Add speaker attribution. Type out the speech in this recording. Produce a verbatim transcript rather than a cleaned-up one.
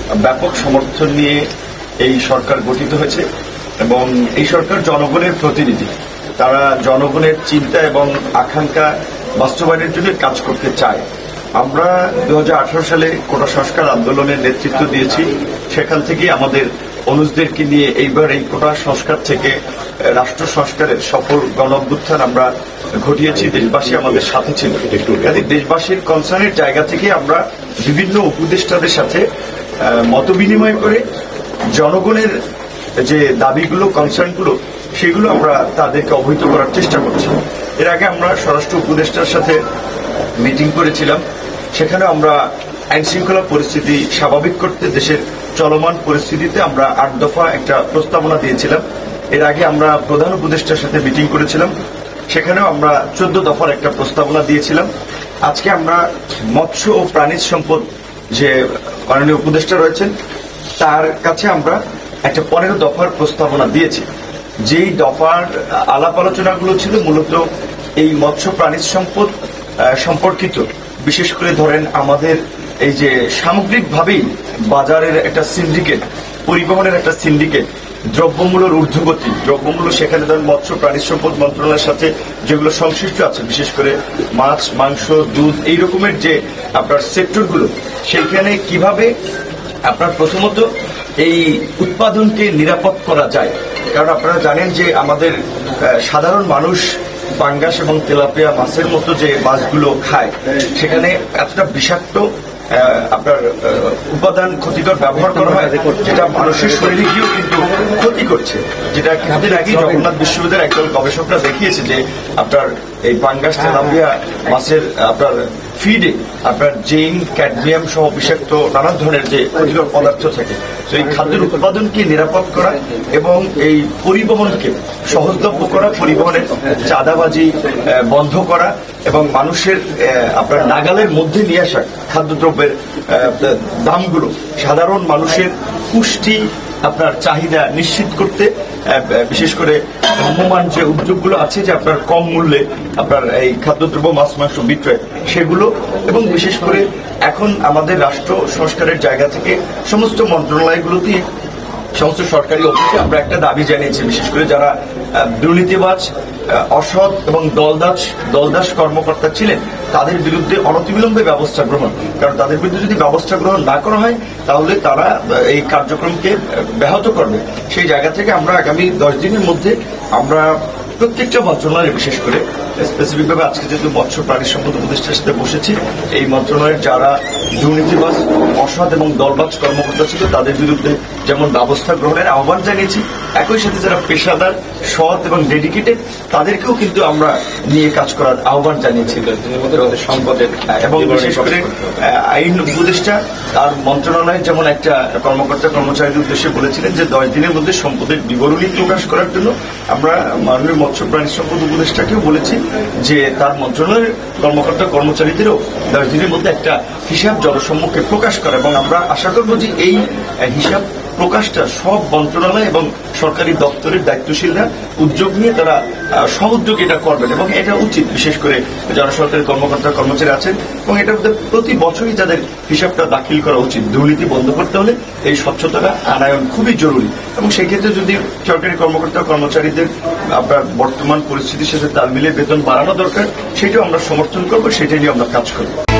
Speaker 1: ব্যাপক সমর্থন নিয়ে এই সরকার গঠিত হয়েছে এবং এই সরকার জনগণের প্রতিনিধি। তারা জনগণের চিন্তা এবং আকাঙ্ক্ষা বাস্তবায়নের জন্য কাজ করতে চায়। আমরা দু হাজার আঠারো সালে কোটা সংস্কার আন্দোলনের নেতৃত্ব দিয়েছি। সেখান থেকে আমাদের অনুজদেরকে নিয়ে এইবার এই কোটা সংস্কার থেকে রাষ্ট্র সংস্কারের সফল গণ অভ্যুত্থান আমরা ঘটিয়েছি। দেশবাসী আমাদের সাথে ছিল। দেশবাসীর কনসার্নের জায়গা থেকে আমরা বিভিন্ন উপদেষ্টাদের সাথে মত বিনিময় করে জনগণের যে দাবিগুলো, কনসার্নগুলো, সেগুলো আমরা তাদেরকে অবহিত করার চেষ্টা করছি। এর আগে আমরা স্বরাষ্ট্র উপদেষ্টার সাথে মিটিং করেছিলাম। সেখানে আমরা আইন শৃঙ্খলা পরিস্থিতি স্বাভাবিক করতে দেশের চলমান পরিস্থিতিতে আমরা আট দফা একটা প্রস্তাবনা দিয়েছিলাম। এর আগে আমরা প্রধান উপদেষ্টার সাথে মিটিং করেছিলাম। সেখানেও আমরা চোদ্দ দফার একটা প্রস্তাবনা দিয়েছিলাম। আজকে আমরা মৎস্য ও প্রাণী সম্পদ যে মাননীয় উপদেষ্টা রয়েছেন তার কাছে আমরা একটা পনেরো দফার প্রস্তাবনা দিয়েছি। যেই দফার আলাপ আলোচনাগুলো ছিল মূলত এই মৎস্য প্রাণী সম্পদ সম্পর্কিত, বিশেষ করে ধরেন আমাদের এই যে সামগ্রিকভাবেই বাজারের একটা সিন্ডিকেট, পরিবহনের একটা সিন্ডিকেট, দ্রব্যমূল্যের ঊর্ধ্বগতি, দ্রব্যমূল্য সেখানে ধরেন মৎস্য প্রাণী সম্পদ মন্ত্রণালয়ের সাথে যেগুলো সংশ্লিষ্ট আছে, বিশেষ করে মাছ, মাংস, দুধ, এই রকমের যে আপনার সেক্টরগুলো, সেইখানে কিভাবে আপনার প্রথমত এই উৎপাদনকে নিরাপদ করা যায়। কারণ আপনারা জানেন যে আমাদের সাধারণ মানুষ পাঙ্গাস এবং তেলাপিয়া মাছের মতো যে মাছগুলো খায়, সেখানে এতটা বিষাক্ত আপনার উপাদান ক্ষতিকর ব্যবহার করা হয়, যেটা মানুষের শরীরে গিয়েও কিন্তু ক্ষতি করছে। যেটা কিছুদিন আগে জগন্নাথ বিশ্ববিদ্যালয়ের একদল গবেষকরা দেখিয়েছে যে আপনার এই পাঙ্গাস তেলাপিয়া মাছের আপনার ফিডে আপনার জেইন, ক্যাডমিয়াম সহ বিষাক্ত নানা ধরনের যে ক্ষতিকর পদার্থ থাকে। তো এই খাদ্যের উৎপাদনকে নিরাপদ করা এবং এই পরিবহনকে সহজলভ্য করা, পরিবহনের চাঁদাবাজি বন্ধ করা এবং মানুষের আপনার নাগালের মধ্যে নিয়ে আসা খাদ্যদ্রব্যের দামগুলো সাধারণ মানুষের পুষ্টি আপনার চাহিদা নিশ্চিত করতে, বিশেষ করে ভ্রাম্যমান যে উদ্যোগগুলো আছে যে আপনার কম মূল্যে আপনার এই খাদ্যদ্রব্য মাছ মাংস বিক্রয়, সেগুলো এবং বিশেষ করে এখন আমাদের রাষ্ট্র সংস্কারের জায়গা থেকে সমস্ত মন্ত্রণালয়গুলোতে, সমস্ত সরকারি অফিসে আমরা একটা দাবি জানিয়েছি, বিশেষ করে যারা দুর্নীতিবাজ, অসৎ এবং দলদাস দলদাস কর্মকর্তা ছিলেন তাদের বিরুদ্ধে অনতিবিলম্বে ব্যবস্থা গ্রহণ। কারণ তাদের বিরুদ্ধে যদি ব্যবস্থা গ্রহণ না করা হয় তাহলে তারা এই কার্যক্রমকে ব্যাহত করবে। সেই জায়গা থেকে আমরা আগামী দশ দিনের মধ্যে আমরা প্রত্যেকটা মন্ত্রণালয়ে, বিশেষ করে স্পেসিফিকভাবে আজকে যেহেতু মৎস্য প্রাণী সম্পদ উপদেষ্টার সাথে বসেছি, এই মন্ত্রণালয়ের যারা দুর্নীতিবাজ, অসৎ এবং দলবাজ কর্মকর্তা ছিল তাদের বিরুদ্ধে যেমন ব্যবস্থা গ্রহণের আহ্বান জানিয়েছি, একই সাথে যারা পেশাদার, সৎ এবং ডেডিকেটেড তাদেরকেও কিন্তু আমরা নিয়ে কাজ করার আহ্বান জানিয়েছি সম্পদের। এবং বিশেষ করে আইন উপদেষ্টা তার মন্ত্রণালয়ে যেমন একটা কর্মকর্তা কর্মচারীর উদ্দেশ্যে বলেছিলেন যে দশ দিনের মধ্যে সম্পদের বিবরণী প্রকাশ করার জন্য আমরা মাননীয় মৎস্য প্রাণী সম্পদ উপদেষ্টাকেও বলেছি যে তার মন্ত্রণালয়ের কর্মকর্তা কর্মচারীদেরও দশ দিনের মধ্যে একটা হিসাব জনসম্মুখে প্রকাশ করা। এবং আমরা আশা করব যে এই হিসাব প্রকাশটা সব মন্ত্রণালয় এবং সরকারি দপ্তরের দায়িত্বশীলরা উদ্যোগ নিয়ে তারা সহযোগ এটা করবেন এবং এটা উচিত, বিশেষ করে যারা সরকারি কর্মকর্তা কর্মচারী আছেন, এবং এটার মধ্যে প্রতি বছরই তাদের হিসাবটা দাখিল করা উচিত। দুর্নীতি বন্ধ করতে হলে এই স্বচ্ছতাটা আনায়ন খুবই জরুরি এবং সেই ক্ষেত্রে যদি সরকারি কর্মকর্তা কর্মচারীদের আপনার বর্তমান পরিস্থিতির সাথে তাল মিলিয়ে বেতন বাড়ানো দরকার, সেটাও আমরা সমর্থন করবো, সেটা নিয়ে আমরা কাজ করবো।